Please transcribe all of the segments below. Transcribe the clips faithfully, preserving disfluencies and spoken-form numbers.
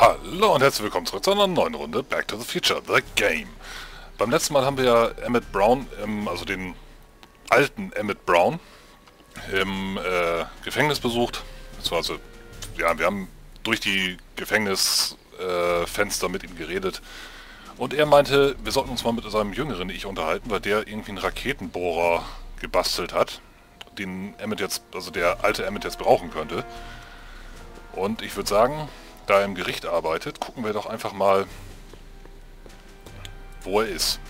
Hallo und herzlich willkommen zurück zu einer neuen Runde Back to the Future, The Game. Beim letzten Mal haben wir ja Emmett Brown, im, also den alten Emmett Brown, im äh, Gefängnis besucht. Das war also, ja, wir haben durch die Gefängnisfenster äh, mit ihm geredet. Und er meinte, wir sollten uns mal mit seinem jüngeren Ich unterhalten, weil der irgendwie einen Raketenbohrer gebastelt hat, den Emmett jetzt, also der alte Emmett jetzt brauchen könnte. Und ich würde sagen, da er im Gericht arbeitet, gucken wir doch einfach mal, wo er ist.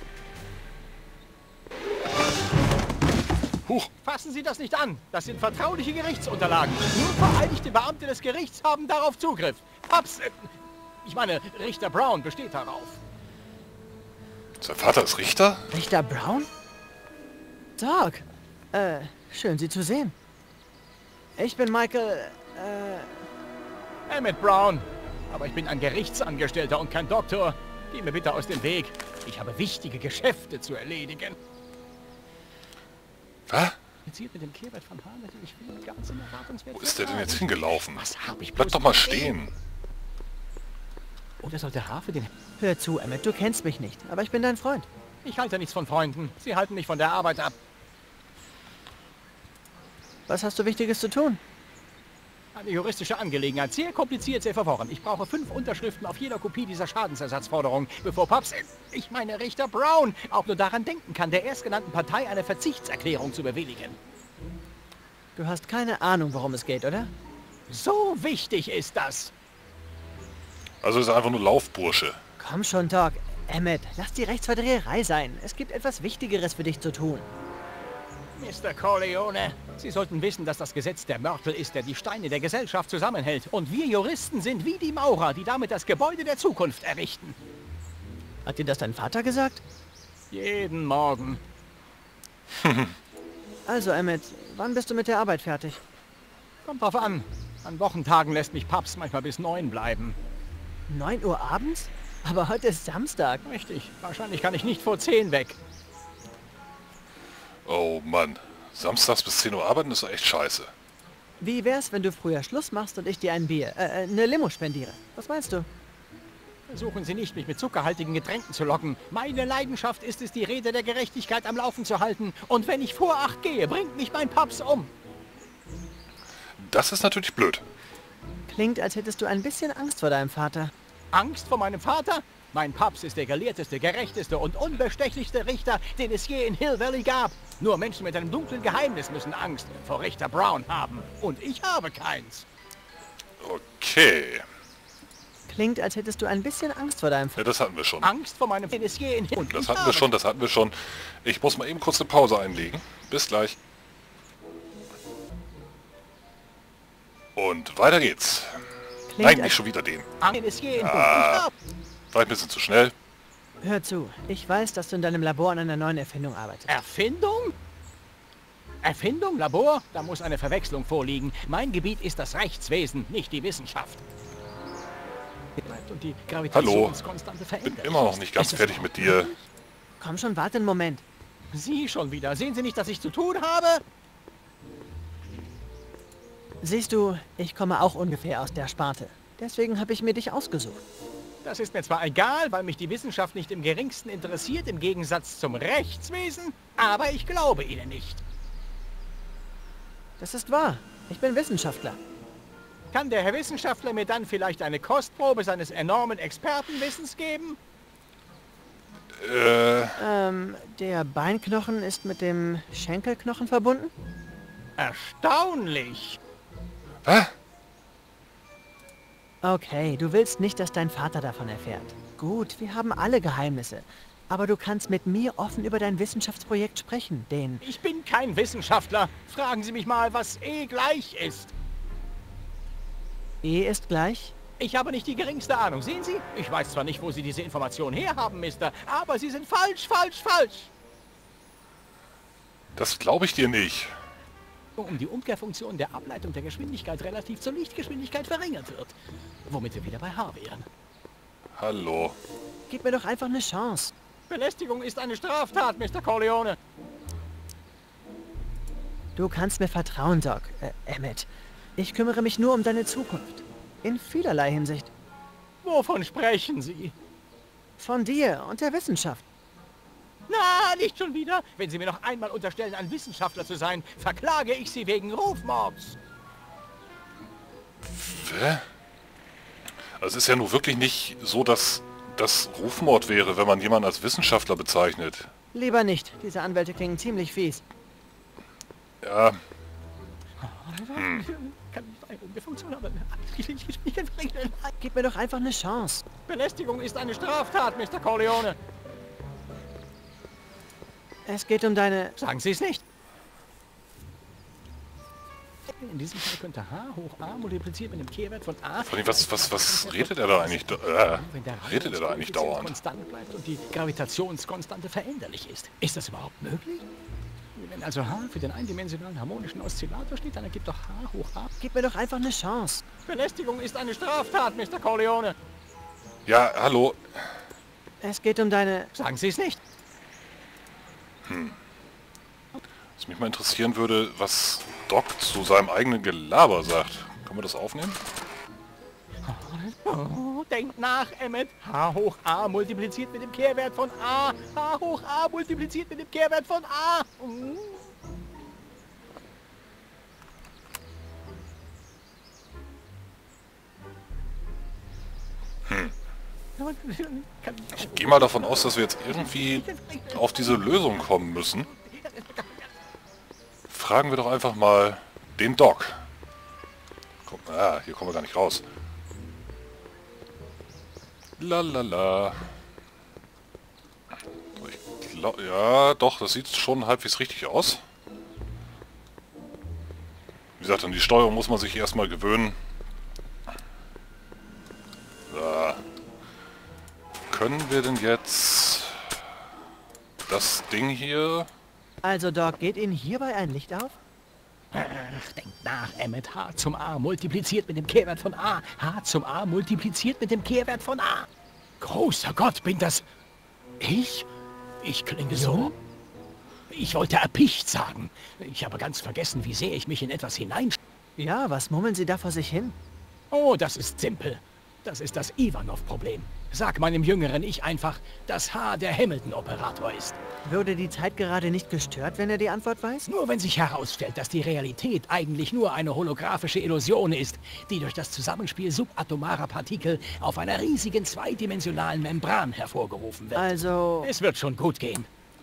Huch. Fassen Sie das nicht an! Das sind vertrauliche Gerichtsunterlagen. Nur vereidigte Beamte des Gerichts haben darauf Zugriff. Paps, äh, ich meine, Richter Brown besteht darauf. Sein Vater ist Richter? Richter Brown? Doc, äh, schön Sie zu sehen. Ich bin Michael, äh... Emmett Brown. Aber ich bin ein Gerichtsangestellter und kein Doktor. Geh mir bitte aus dem Weg. Ich habe wichtige Geschäfte zu erledigen. Was? Jetzt hier mit dem Kehrbett von Hahn natürlich viel ganz im Erwartungswert. Wo ist der denn jetzt hingelaufen? Was hab ich Bleib doch mal stehen. Oder sollte H für den... Hör zu, Emmett, du kennst mich nicht, aber ich bin dein Freund. Ich halte nichts von Freunden. Sie halten mich von der Arbeit ab. Was hast du Wichtiges zu tun? Eine juristische Angelegenheit. Sehr kompliziert, sehr verworren. Ich brauche fünf Unterschriften auf jeder Kopie dieser Schadensersatzforderung, bevor Paps, ich meine Richter Brown, auch nur daran denken kann, der erstgenannten Partei eine Verzichtserklärung zu bewilligen. Du hast keine Ahnung, worum es geht, oder? So wichtig ist das. Also ist er einfach nur Laufbursche. Komm schon, Doc. Emmett, lass die Rechtsverdreherei sein. Es gibt etwas Wichtigeres für dich zu tun. Mister Corleone, Sie sollten wissen, dass das Gesetz der Mörtel ist, der die Steine der Gesellschaft zusammenhält. Und wir Juristen sind wie die Maurer, die damit das Gebäude der Zukunft errichten. Hat dir das dein Vater gesagt? Jeden Morgen. Also, Emmett, wann bist du mit der Arbeit fertig? Kommt drauf an. An Wochentagen lässt mich Paps manchmal bis neun bleiben. neun Uhr abends? Aber heute ist Samstag. Richtig. Wahrscheinlich kann ich nicht vor zehn weg. Oh Mann. Samstags bis zehn Uhr arbeiten ist doch echt scheiße. Wie wär's, wenn du früher Schluss machst und ich dir ein Bier, äh, eine Limo spendiere? Was meinst du? Versuchen Sie nicht, mich mit zuckerhaltigen Getränken zu locken. Meine Leidenschaft ist es, die Räder der Gerechtigkeit am Laufen zu halten. Und wenn ich vor acht gehe, bringt mich mein Paps um. Das ist natürlich blöd. Klingt, als hättest du ein bisschen Angst vor deinem Vater. Angst vor meinem Vater? Mein Paps ist der gelehrteste, gerechteste und unbestechlichste Richter, den es je in Hill Valley gab. Nur Menschen mit einem dunklen Geheimnis müssen Angst vor Richter Brown haben. Und ich habe keins. Okay. Klingt, als hättest du ein bisschen Angst vor deinem Vater. Ja, das hatten wir schon. Angst vor meinem... Den es je in Hill... Und das hatten wir schon, das hatten wir schon. Ich muss mal eben kurz eine Pause einlegen. Bis gleich. Und weiter geht's. Klingt, Nein, nicht schon wieder den. Den es je in Ah, war ein bisschen zu schnell. Hör zu, ich weiß, dass du in deinem Labor an einer neuen Erfindung arbeitest. Erfindung? Erfindung? Labor? Da muss eine Verwechslung vorliegen. Mein Gebiet ist das Rechtswesen, nicht die Wissenschaft. Und die Gravitationskonstante verändert. Bin immer noch nicht ganz fertig mit dir. Komm schon, warte einen Moment. Sie schon wieder. Sehen Sie nicht, dass ich zu tun habe? Siehst du, ich komme auch ungefähr aus der Sparte. Deswegen habe ich mir dich ausgesucht. Das ist mir zwar egal, weil mich die Wissenschaft nicht im geringsten interessiert, im Gegensatz zum Rechtswesen, aber ich glaube Ihnen nicht. Das ist wahr. Ich bin Wissenschaftler. Kann der Herr Wissenschaftler mir dann vielleicht eine Kostprobe seines enormen Expertenwissens geben? Äh, Ähm, der Beinknochen ist mit dem Schenkelknochen verbunden? Erstaunlich. was? Okay, du willst nicht, dass dein Vater davon erfährt. Gut, wir haben alle Geheimnisse. Aber du kannst mit mir offen über dein Wissenschaftsprojekt sprechen, den... Ich bin kein Wissenschaftler. Fragen Sie mich mal, was E gleich ist. E ist gleich? Ich habe nicht die geringste Ahnung. Sehen Sie? Ich weiß zwar nicht, wo Sie diese Information herhaben, Mister, aber Sie sind falsch, falsch, falsch. Das glaube ich dir nicht. Um die Umkehrfunktion der Ableitung der Geschwindigkeit relativ zur Lichtgeschwindigkeit verringert wird. Womit wir wieder bei H wären. Hallo. Gib mir doch einfach eine Chance. Belästigung ist eine Straftat, Mister Corleone. Du kannst mir vertrauen, Doc. Äh, Emmett. Ich kümmere mich nur um deine Zukunft. In vielerlei Hinsicht. Wovon sprechen Sie? Von dir und der Wissenschaft. Na, nicht schon wieder. Wenn Sie mir noch einmal unterstellen, ein Wissenschaftler zu sein, verklage ich Sie wegen Rufmords. Hä? Also es ist ja nun wirklich nicht so, dass das Rufmord wäre, wenn man jemanden als Wissenschaftler bezeichnet. Lieber nicht. Diese Anwälte klingen ziemlich fies. Ja, Hm. Kann nicht sein, ohne Funktion, aber... Gib mir doch einfach eine Chance. Belästigung ist eine Straftat, Mister Corleone. Es geht um deine... Sagen Sie es nicht. In diesem Fall könnte H hoch A multipliziert mit dem Kehrwert von A... vor allem, was, was, was redet er da eigentlich? da- Äh, Wenn der redet er da eigentlich dauernd? konstant bleibt und die Gravitationskonstante veränderlich ist. Ist das überhaupt möglich? Wenn also H für den eindimensionalen harmonischen Oszillator steht, dann ergibt doch H hoch A. Gib mir doch einfach eine Chance. Belästigung ist eine Straftat, Mister Corleone. Ja, hallo. Es geht um deine... Sagen Sie es nicht. Was mich mal interessieren würde, was Doc zu seinem eigenen Gelaber sagt. Können wir das aufnehmen? Oh, denkt nach, Emmett. H hoch A multipliziert mit dem Kehrwert von A. H hoch A multipliziert mit dem Kehrwert von A. Hm. Hm. Ich gehe mal davon aus, dass wir jetzt irgendwie auf diese Lösung kommen müssen. Fragen wir doch einfach mal den Doc. Guck, ah, hier kommen wir gar nicht raus. Lalala. Ich glaub, ja, doch, das sieht schon halbwegs richtig aus. Wie gesagt, an die Steuerung muss man sich erstmal gewöhnen. So. Können wir denn jetzt das Ding hier... Also, Doc, geht Ihnen hierbei ein Licht auf? Ach, denkt nach, Emmett. H zum A multipliziert mit dem Kehrwert von A. H zum A multipliziert mit dem Kehrwert von A. Großer Gott, bin das... Ich? Ich klinge so... Ich wollte erpicht sagen. Ich habe ganz vergessen, wie sehr ich mich in etwas hinein... Ja, was murmeln Sie da vor sich hin? Oh, das ist simpel. Das ist das Ivanov-Problem. Sag meinem jüngeren Ich einfach, dass H der Hamilton-Operator ist. Würde die Zeit gerade nicht gestört, wenn er die Antwort weiß? Nur wenn sich herausstellt, dass die Realität eigentlich nur eine holographische Illusion ist, die durch das Zusammenspiel subatomarer Partikel auf einer riesigen zweidimensionalen Membran hervorgerufen wird. Also... Es wird schon gut gehen.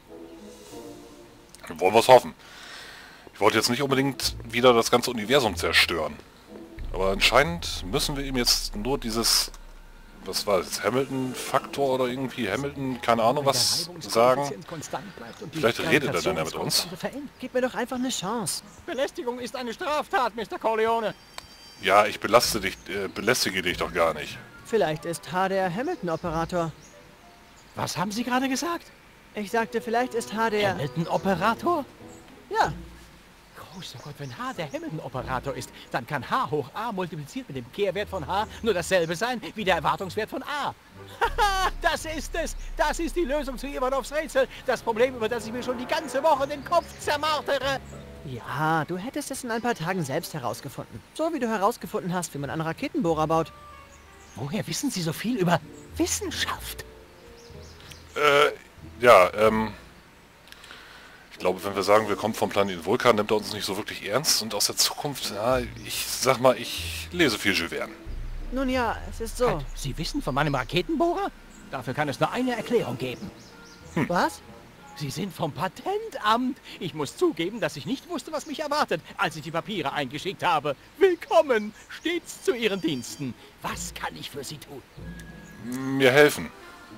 Wollen wir es hoffen. Ich wollte jetzt nicht unbedingt wieder das ganze Universum zerstören. Aber anscheinend müssen wir ihm jetzt nur dieses... Was war das? Hamilton-Faktor oder irgendwie Hamilton, keine Ahnung was, sagen. Vielleicht redet er dann ja mit uns. Gib mir doch einfach eine Chance. Belästigung ist eine Straftat, Mister Corleone. Ja, ich belaste dich, äh, belästige dich doch gar nicht. Vielleicht ist H der Hamilton-Operator. Was haben Sie gerade gesagt? Ich sagte, vielleicht ist H der... Hamilton-Operator? Ja. Großer Gott, wenn H der Hamilton-Operator ist, dann kann H hoch A multipliziert mit dem Kehrwert von H nur dasselbe sein wie der Erwartungswert von A. Haha, das ist es! Das ist die Lösung zu Ivanovs Rätsel. Das Problem, über das ich mir schon die ganze Woche den Kopf zermartere. Ja, du hättest es in ein paar Tagen selbst herausgefunden. So wie du herausgefunden hast, wie man einen Raketenbohrer baut. Woher wissen Sie so viel über Wissenschaft? Äh, ja, ähm... Ich glaube, wenn wir sagen, wir kommen vom Planeten Vulkan, nimmt er uns nicht so wirklich ernst. Und aus der Zukunft, ja, ich sag mal, ich lese viel Jules Verne. Nun ja, es ist so. Halt, Sie wissen von meinem Raketenbohrer? Dafür kann es nur eine Erklärung geben. Hm. Was? Sie sind vom Patentamt. Ich muss zugeben, dass ich nicht wusste, was mich erwartet, als ich die Papiere eingeschickt habe. Willkommen, stets zu Ihren Diensten. Was kann ich für Sie tun? Mir helfen.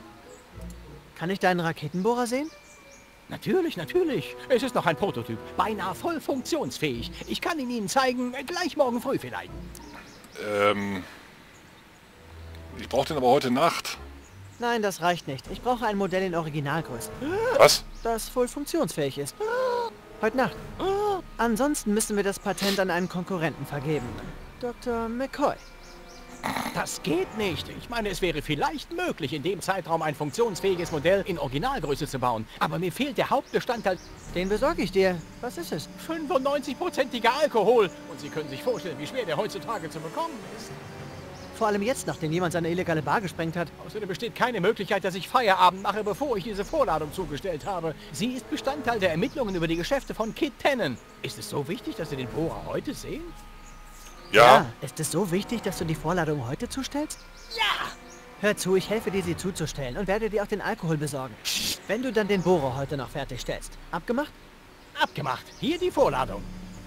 Kann ich deinen Raketenbohrer sehen? Natürlich, natürlich. Es ist noch ein Prototyp. Beinahe voll funktionsfähig. Ich kann ihn Ihnen zeigen, gleich morgen früh vielleicht. Ähm... Ich brauche den aber heute Nacht. Nein, das reicht nicht. Ich brauche ein Modell in Originalgröße. Was? Das voll funktionsfähig ist. Heute Nacht. Ansonsten müssen wir das Patent an einen Konkurrenten vergeben. Doktor McCoy. Das geht nicht. Ich meine, es wäre vielleicht möglich, in dem Zeitraum ein funktionsfähiges Modell in Originalgröße zu bauen. Aber mir fehlt der Hauptbestandteil. Den besorge ich dir. Was ist es? fünfundneunzig-prozentiger Alkohol. Und Sie können sich vorstellen, wie schwer der heutzutage zu bekommen ist. Vor allem jetzt, nachdem jemand seine illegale Bar gesprengt hat. Außerdem besteht keine Möglichkeit, dass ich Feierabend mache, bevor ich diese Vorladung zugestellt habe. Sie ist Bestandteil der Ermittlungen über die Geschäfte von Kid Tannen. Ist es so wichtig, dass Sie den Bohrer heute sehen? Ja. Ist es so wichtig, dass du die Vorladung heute zustellst? Ja! Hör zu, ich helfe dir, sie zuzustellen und werde dir auch den Alkohol besorgen. Wenn du dann den Bohrer heute noch fertigstellst. Abgemacht? Abgemacht. Hier die Vorladung.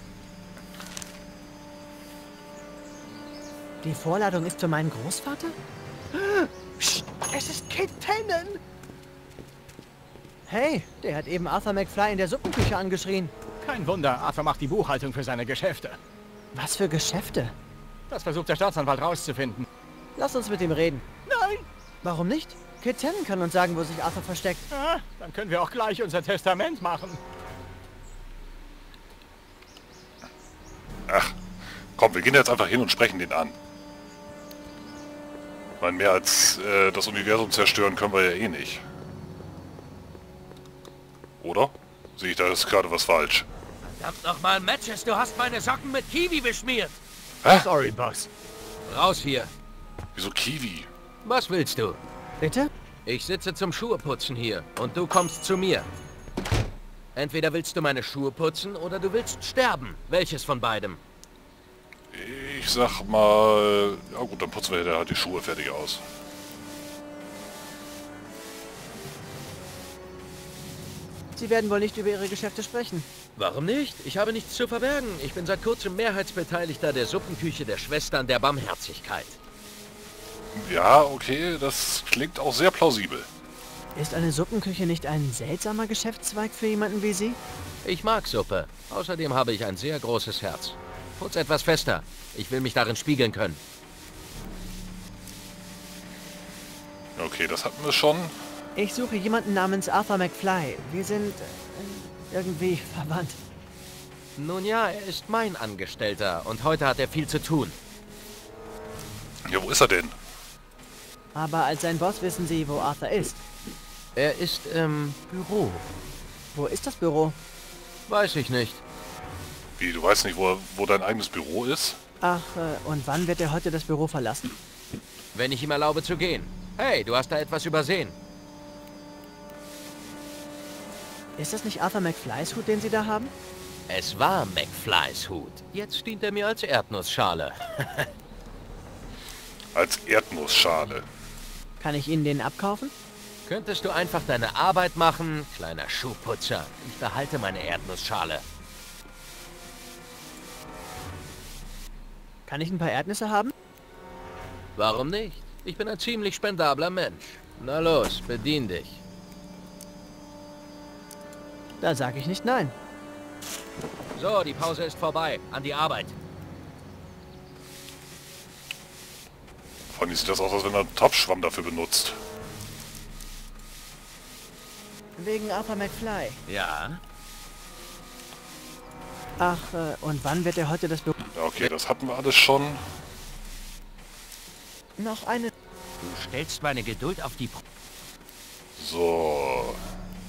Die Vorladung ist für meinen Großvater? Psst, es ist Kid Tannen! Hey, der hat eben Arthur McFly in der Suppenküche angeschrien. Kein Wunder, Arthur macht die Buchhaltung für seine Geschäfte. Was für Geschäfte? Das versucht der Staatsanwalt rauszufinden. Lass uns mit ihm reden. Nein! Warum nicht? Kid Tannen kann uns sagen, wo sich Arthur versteckt. Ah, dann können wir auch gleich unser Testament machen. Ach, komm, wir gehen jetzt einfach hin und sprechen den an. Ich meine, mehr als äh, das Universum zerstören können wir ja eh nicht. Oder? Sehe ich da jetzt gerade was falsch? Verdammt nochmal, Matches, du hast meine Socken mit Kiwi beschmiert. Hä? Sorry, Boss. Raus hier. Wieso Kiwi? Was willst du? Bitte? Ich sitze zum Schuheputzen hier und du kommst zu mir. Entweder willst du meine Schuhe putzen oder du willst sterben. Welches von beidem? Ich sag mal... Ja gut, dann putzen wir halt die Schuhe fertig aus. Sie werden wohl nicht über Ihre Geschäfte sprechen. Warum nicht? Ich habe nichts zu verbergen. Ich bin seit kurzem Mehrheitsbeteiligter der Suppenküche der Schwestern der Barmherzigkeit. Ja, okay, das klingt auch sehr plausibel. Ist eine Suppenküche nicht ein seltsamer Geschäftszweig für jemanden wie Sie? Ich mag Suppe. Außerdem habe ich ein sehr großes Herz. Putz etwas fester. Ich will mich darin spiegeln können. Okay, das hatten wir schon. Ich suche jemanden namens Arthur McFly. Wir sind äh, irgendwie verwandt. Nun ja, er ist mein Angestellter und heute hat er viel zu tun. Ja, wo ist er denn? Aber als sein Boss wissen Sie, wo Arthur ist. Er ist im Büro. Wo ist das Büro? Weiß ich nicht. Wie, du weißt nicht, wo, wo dein eigenes Büro ist? Ach, äh, und wann wird er heute das Büro verlassen? Wenn ich ihm erlaube zu gehen. Hey, du hast da etwas übersehen. Ist das nicht Arthur McFlys Hut, den Sie da haben? Es war McFlys Hut. Jetzt dient er mir als Erdnussschale. Als Erdnussschale. Kann ich Ihnen den abkaufen? Könntest du einfach deine Arbeit machen, kleiner Schuhputzer? Ich behalte meine Erdnussschale. Kann ich ein paar Erdnüsse haben? Warum nicht? Ich bin ein ziemlich spendabler Mensch. Na los, bedien dich. Da sage ich nicht nein. So, die Pause ist vorbei. An die Arbeit. Vor allem sieht das aus, als wenn er einen Topfschwamm dafür benutzt. Wegen Arthur McFly. Ja? Ach, äh, und wann wird er heute das Büro... Ja, okay, das hatten wir alles schon. Noch eine... Du stellst meine Geduld auf die... Pro So.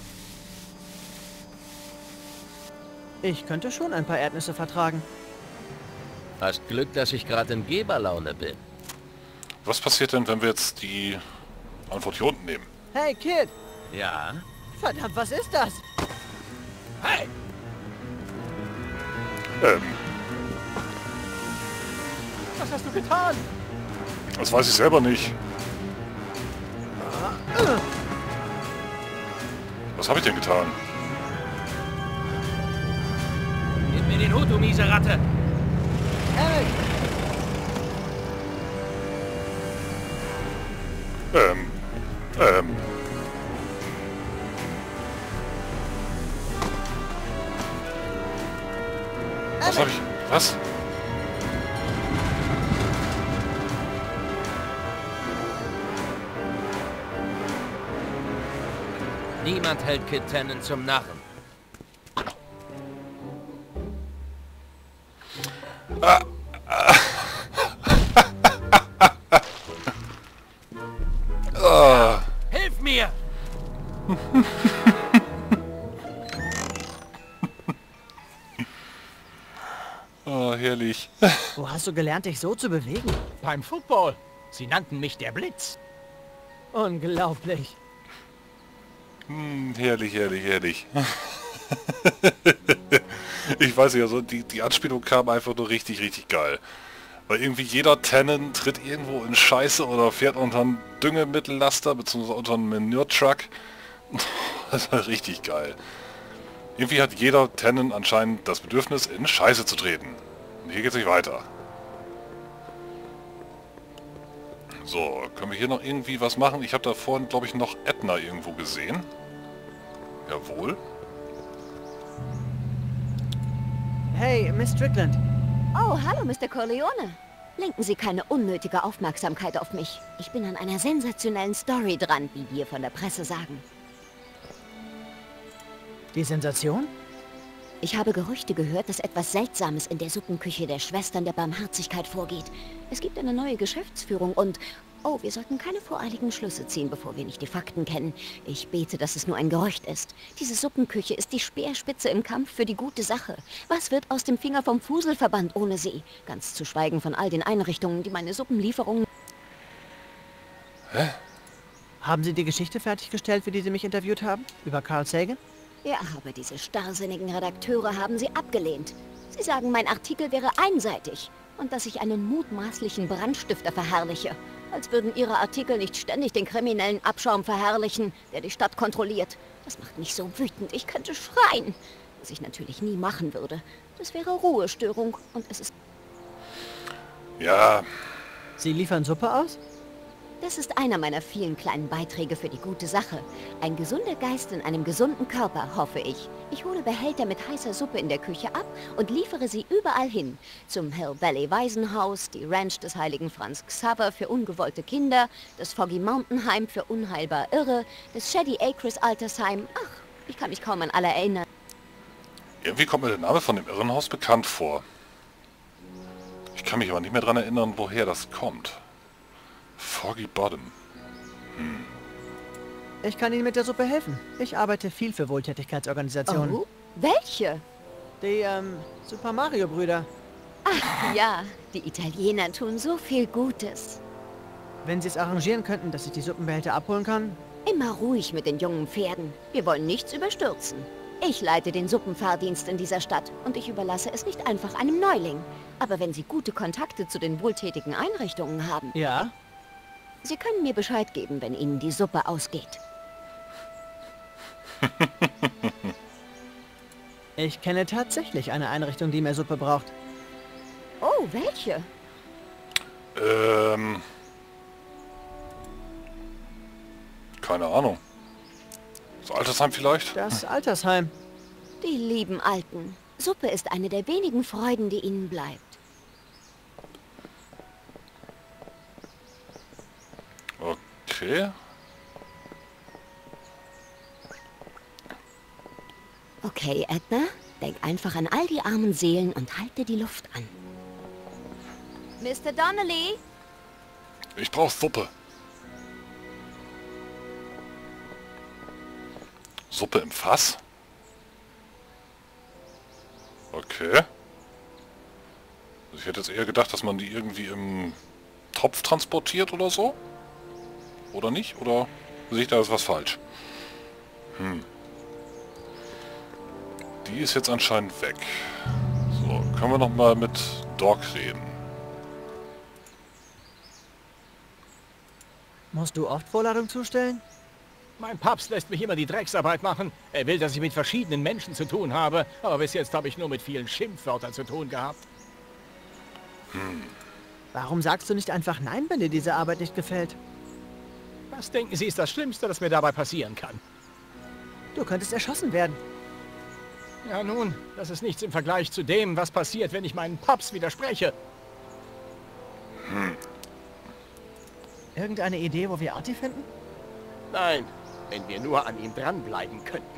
Ich könnte schon ein paar Erdnüsse vertragen. Hast Glück, dass ich gerade in Geberlaune bin. Was passiert denn, wenn wir jetzt die Antwort hier unten nehmen? Hey, Kid! Ja? Verdammt, was ist das? Hey! Ähm, Was hast du getan? das weiß ich selber nicht. Was habe ich denn getan? Gib mir den Hut, du miese Ratte! Eric! Ähm, ähm. Was habe ich... Was? Niemand hält Kid Tannen zum Narren. Ah, Hilf mir! oh, herrlich. Wo hast du gelernt, dich so zu bewegen? Beim Football. Sie nannten mich der Blitz. Unglaublich. Hm, herrlich, herrlich, herrlich. Ich weiß nicht, also die, die Anspielung kam einfach nur richtig, richtig geil. Weil irgendwie jeder Tennen tritt irgendwo in Scheiße oder fährt unter einen Düngemittellaster bzw. unter einen Manure-Truck. Das war richtig geil. Irgendwie hat jeder Tennen anscheinend das Bedürfnis, in Scheiße zu treten. Und hier geht es nicht weiter. So, können wir hier noch irgendwie was machen? Ich habe da vorhin, glaube ich, noch Edna irgendwo gesehen. Jawohl. Hey, Miss Strickland. Oh, hallo, Mister Corleone. Lenken Sie keine unnötige Aufmerksamkeit auf mich. Ich bin an einer sensationellen Story dran, wie wir von der Presse sagen. Die Sensation? Ich habe Gerüchte gehört, dass etwas Seltsames in der Suppenküche der Schwestern der Barmherzigkeit vorgeht. Es gibt eine neue Geschäftsführung und... Oh, wir sollten keine voreiligen Schlüsse ziehen, bevor wir nicht die Fakten kennen. Ich bete, dass es nur ein Gerücht ist. Diese Suppenküche ist die Speerspitze im Kampf für die gute Sache. Was wird aus dem Finger vom Fuselverband ohne sie? Ganz zu schweigen von all den Einrichtungen, die meine Suppenlieferungen... Hä? Haben Sie die Geschichte fertiggestellt, für die Sie mich interviewt haben? Über Carl Sagan? Ja, aber diese starrsinnigen Redakteure haben sie abgelehnt. Sie sagen, mein Artikel wäre einseitig und dass ich einen mutmaßlichen Brandstifter verherrliche. Als würden ihre Artikel nicht ständig den kriminellen Abschaum verherrlichen, der die Stadt kontrolliert. Das macht mich so wütend, ich könnte schreien. Was ich natürlich nie machen würde. Das wäre Ruhestörung und es ist... Ja, Sie liefern Suppe aus? Das ist einer meiner vielen kleinen Beiträge für die gute Sache. Ein gesunder Geist in einem gesunden Körper, hoffe ich. Ich hole Behälter mit heißer Suppe in der Küche ab und liefere sie überall hin. Zum Hill Valley Waisenhaus, die Ranch des heiligen Franz Xaver für ungewollte Kinder, das Foggy Mountain Heim für unheilbar Irre, das Shady Acres Altersheim. Ach, ich kann mich kaum an alle erinnern. irgendwie kommt mir der Name von dem Irrenhaus bekannt vor. Ich kann mich aber nicht mehr daran erinnern, woher das kommt. Foggy Bottom. Hm. Ich kann Ihnen mit der Suppe helfen. Ich arbeite viel für Wohltätigkeitsorganisationen. Oh, welche? Die, ähm, Super Mario Brüder. Ach ja, die Italiener tun so viel Gutes. Wenn Sie es arrangieren könnten, dass ich die Suppenbehälter abholen kann? Immer ruhig mit den jungen Pferden. Wir wollen nichts überstürzen. Ich leite den Suppenfahrdienst in dieser Stadt und ich überlasse es nicht einfach einem Neuling. Aber wenn Sie gute Kontakte zu den wohltätigen Einrichtungen haben... Ja? Sie können mir Bescheid geben, wenn Ihnen die Suppe ausgeht. Ich kenne tatsächlich eine Einrichtung, die mehr Suppe braucht. Oh, welche? Ähm... Keine Ahnung. Das Altersheim vielleicht? Das Altersheim. Die lieben Alten. Suppe ist eine der wenigen Freuden, die ihnen bleibt. Okay. Okay, Edna, denk einfach an all die armen Seelen und halte die Luft an. Mister Donnelly? Ich brauche Suppe. Suppe im Fass? Okay. Also ich hätte jetzt eher gedacht, dass man die irgendwie im Topf transportiert oder so. Oder nicht? Oder sehe ich da jetzt was falsch? Hm. Die ist jetzt anscheinend weg. So, können wir noch mal mit Doc reden. Musst du oft Vorladung zustellen? Mein Papst lässt mich immer die Drecksarbeit machen. Er will, dass ich mit verschiedenen Menschen zu tun habe. Aber bis jetzt habe ich nur mit vielen Schimpfwörtern zu tun gehabt. Hm. Warum sagst du nicht einfach Nein, wenn dir diese Arbeit nicht gefällt? Was denken Sie, ist das Schlimmste, das mir dabei passieren kann? Du könntest erschossen werden. Ja nun, das ist nichts im Vergleich zu dem, was passiert, wenn ich meinen Papst widerspreche. Hm. Irgendeine Idee, wo wir Artie finden? Nein, wenn wir nur an ihm dranbleiben könnten.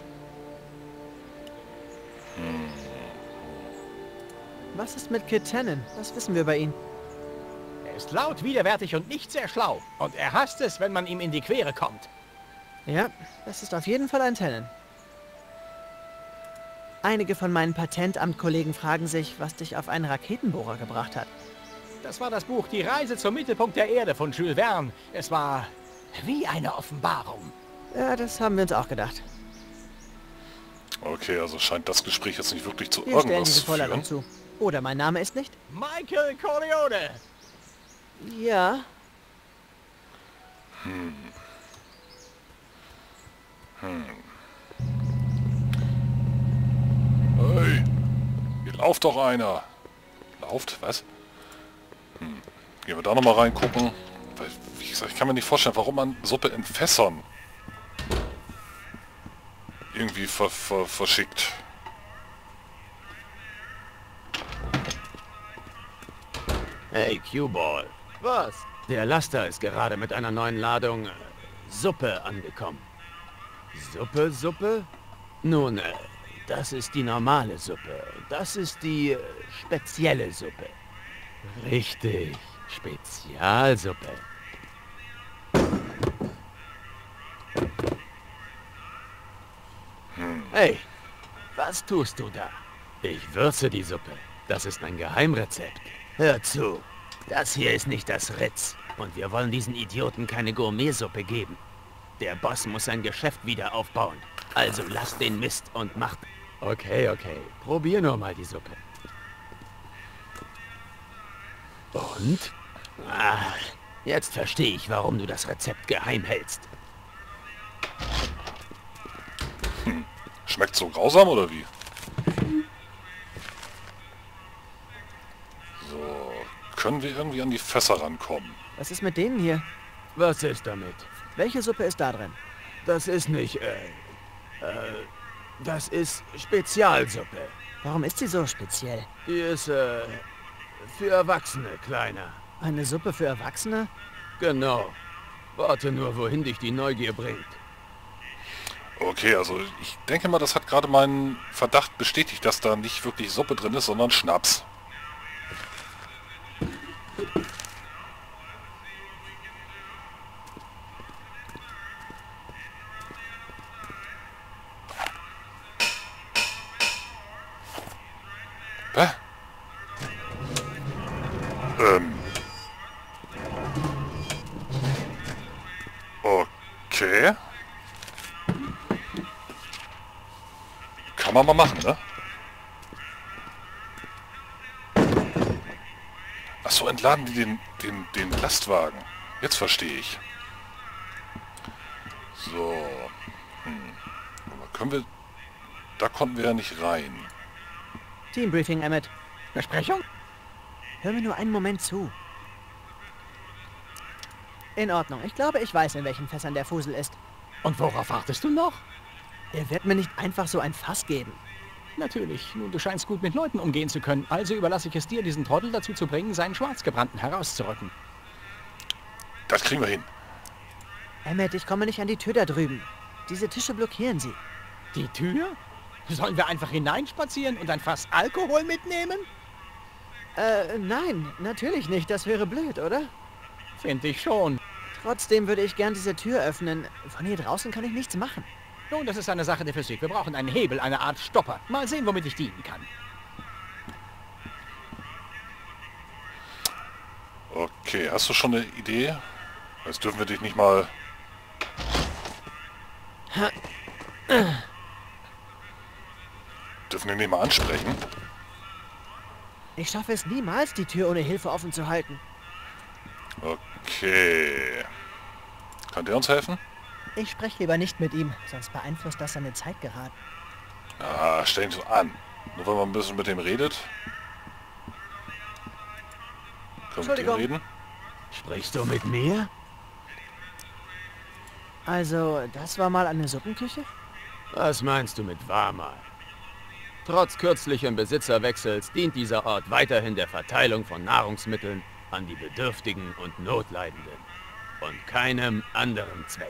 Hm. Was ist mit Kid Tannen? Was wissen wir über ihn? Er ist laut, widerwärtig und nicht sehr schlau. Und er hasst es, wenn man ihm in die Quere kommt. Ja, das ist auf jeden Fall ein Tannen. Einige von meinen Patentamtkollegen fragen sich, was dich auf einen Raketenbohrer gebracht hat. Das war das Buch Die Reise zum Mittelpunkt der Erde von Jules Verne. Es war wie eine Offenbarung. Ja, das haben wir uns auch gedacht. Okay, also scheint das Gespräch jetzt nicht wirklich zu Wir stellen irgendwas diese zu führen. Vorladung zu. Oder mein Name ist nicht? Michael Corleone! Ja. Hey, hier lauft doch einer. Lauft? Was? Hm. Gehen wir da nochmal reingucken. Weil, wie gesagt, ich kann mir nicht vorstellen, warum man Suppe in Fässern irgendwie ver ver verschickt. Hey, Q-Ball. Was? Der Laster ist gerade mit einer neuen Ladung äh, Suppe angekommen. Suppe, Suppe? Nun, äh, das ist die normale Suppe. Das ist die äh, spezielle Suppe. Richtig, Spezialsuppe. Hey, was tust du da? Ich würze die Suppe. Das ist ein Geheimrezept. Hör zu, das hier ist nicht das Ritz. Und wir wollen diesen Idioten keine Gourmetsuppe geben. Der Boss muss sein Geschäft wieder aufbauen. Also lass den Mist und mach... Okay, okay. Probier nur mal die Suppe. Und? Ah, jetzt verstehe ich, warum du das Rezept geheim hältst. Schmeckt so grausam oder wie? So, können wir irgendwie an die Fässer rankommen? Was ist mit denen hier? Was ist damit? Welche Suppe ist da drin? Das ist nicht, äh, äh, das ist Spezialsuppe. Warum ist sie so speziell? Die ist, äh, für Erwachsene, Kleiner. Eine Suppe für Erwachsene? Genau. Warte nur, wohin dich die Neugier bringt. Okay, also ich denke mal, das hat gerade meinen Verdacht bestätigt, dass da nicht wirklich Suppe drin ist, sondern Schnaps. Hä? Ähm. Okay. Kann man mal machen, ne? Ach so, entladen die den, den, den Lastwagen. Jetzt verstehe ich. So. Hm. Aber können wir... Da konnten wir ja nicht rein. Teambriefing, Emmett. Besprechung? Hör mir nur einen Moment zu. In Ordnung. Ich glaube, ich weiß, in welchen Fässern der Fusel ist. Und worauf wartest du noch? Er wird mir nicht einfach so ein Fass geben. Natürlich. Nun, du scheinst gut mit Leuten umgehen zu können. Also überlasse ich es dir, diesen Trottel dazu zu bringen, seinen Schwarzgebrannten herauszurücken. Das kriegen wir hin. Emmett, ich komme nicht an die Tür da drüben. Diese Tische blockieren sie. Die Tür? Sollen wir einfach hineinspazieren und ein Fass Alkohol mitnehmen? Äh, nein, natürlich nicht. Das wäre blöd, oder? Finde ich schon. Trotzdem würde ich gern diese Tür öffnen. Von hier draußen kann ich nichts machen. Nun, das ist eine Sache der Physik. Wir brauchen einen Hebel, eine Art Stopper. Mal sehen, womit ich dienen kann. Okay, hast du schon eine Idee? Jetzt dürfen wir dich nicht mal... Dürfen wir nicht mal ansprechen? Ich schaffe es niemals, die Tür ohne Hilfe offen zu halten. Okay. Kann der uns helfen? Ich spreche lieber nicht mit ihm, sonst beeinflusst das seine Zeit gerade. Ah, stell ihn so an. Nur wenn man ein bisschen mit dem redet. Können wir mit ihm Entschuldigung. reden? Sprichst du mit mir? Also, das war mal eine Suppenküche? Was meinst du mit war mal? Trotz kürzlichen Besitzerwechsels dient dieser Ort weiterhin der Verteilung von Nahrungsmitteln an die Bedürftigen und Notleidenden. Und keinem anderen Zweck.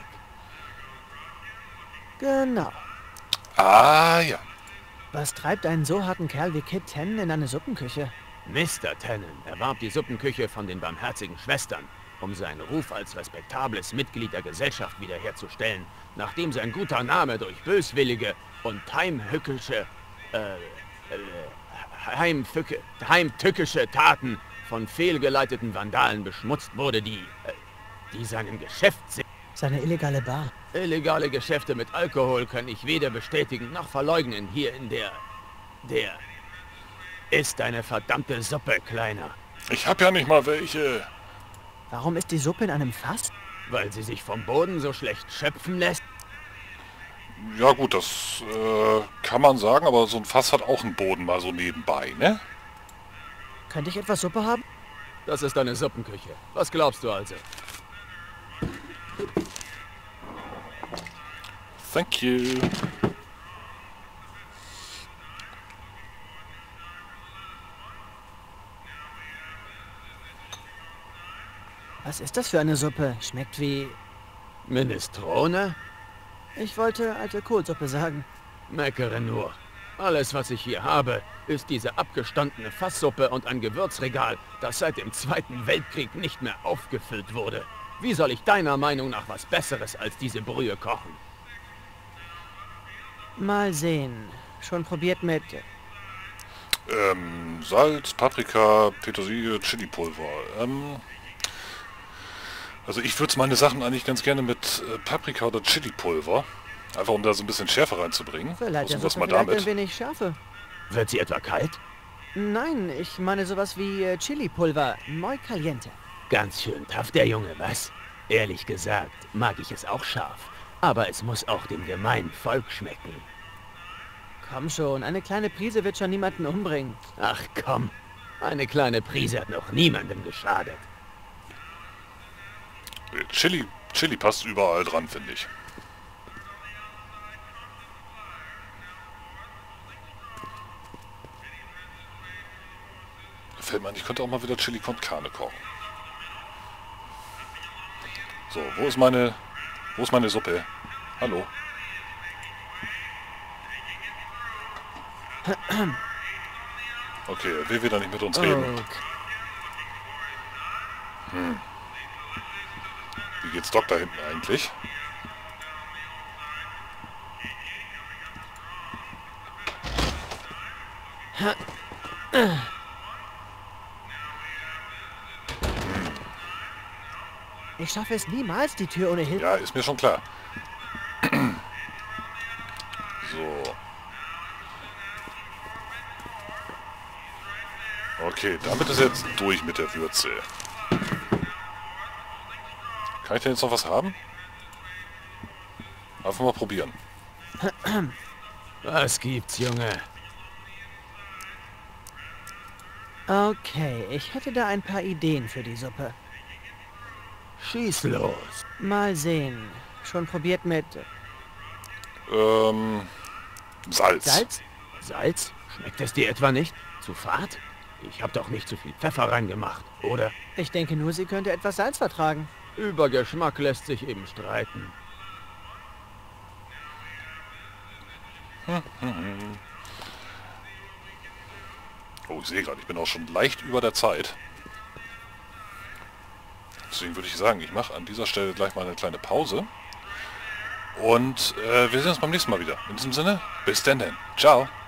Genau. Ah, ja. Was treibt einen so harten Kerl wie Kid Tennant in eine Suppenküche? Mister Tennant erwarb die Suppenküche von den barmherzigen Schwestern, um seinen Ruf als respektables Mitglied der Gesellschaft wiederherzustellen, nachdem sein guter Name durch böswillige und heimhückische, äh, äh, heimfücke, heimtückische Taten von fehlgeleiteten Vandalen beschmutzt wurde, die, äh, die seinem Geschäft sind. Seine illegale Bar. Illegale Geschäfte mit Alkohol kann ich weder bestätigen noch verleugnen hier in der... der... Ist eine verdammte Suppe, Kleiner. Ich hab ja nicht mal welche. Warum ist die Suppe in einem Fass? Weil sie sich vom Boden so schlecht schöpfen lässt? Ja gut, das äh, kann man sagen, aber so ein Fass hat auch einen Boden mal so nebenbei, ne? Könnte ich etwas Suppe haben? Das ist eine Suppenküche. Was glaubst du also? Thank you. Was ist das für eine Suppe? Schmeckt wie... Minestrone? Ich wollte alte Kohlsuppe sagen. Meckere nur. Alles, was ich hier habe, ist diese abgestandene Fasssuppe und ein Gewürzregal, das seit dem Zweiten Weltkrieg nicht mehr aufgefüllt wurde. Wie soll ich deiner Meinung nach was Besseres als diese Brühe kochen? Mal sehen. Schon probiert mit... Ähm, Salz, Paprika, Petersilie, Chilipulver. Ähm, also ich würze meine Sachen eigentlich ganz gerne mit äh, Paprika oder Chilipulver. Einfach um da so ein bisschen Schärfe reinzubringen. Vielleicht der Was Suppe mal vielleicht damit. ein wenig Schärfe. Wird sie etwa kalt? Nein, ich meine sowas wie äh, Chili-Pulver. Muy caliente. Ganz schön tough, der Junge, was? Ehrlich gesagt, mag ich es auch scharf. Aber es muss auch dem gemeinen Volk schmecken. Komm schon, eine kleine Prise wird schon niemanden umbringen. Ach komm, eine kleine Prise hat noch niemandem geschadet. Chili, Chili passt überall dran, finde ich. Da fällt mir ein, ich könnte auch mal wieder Chili con Carne kochen. So, wo ist meine... Wo ist meine Suppe? Hallo? Okay, er will wieder nicht mit uns reden. Hm. Wie geht's Doc da hinten eigentlich? Ich schaffe es niemals, die Tür ohne Hilfe... Ja, ist mir schon klar. So. Okay, damit ist jetzt durch mit der Würze. Kann ich denn jetzt noch was haben? Einfach mal probieren. Was gibt's, Junge? Okay, ich hätte da ein paar Ideen für die Suppe. Schieß los. Mal sehen. Schon probiert mit... Ähm... Salz. Salz? Salz? Schmeckt es dir etwa nicht? Zu fad? Ich habe doch nicht zu viel Pfeffer reingemacht, oder? Ich denke nur, sie könnte etwas Salz vertragen. Über Geschmack lässt sich eben streiten. Oh, ich sehe gerade, ich bin auch schon leicht über der Zeit. Deswegen würde ich sagen, ich mache an dieser Stelle gleich mal eine kleine Pause. Und äh, wir sehen uns beim nächsten Mal wieder. In diesem Sinne, bis denn denn. Ciao.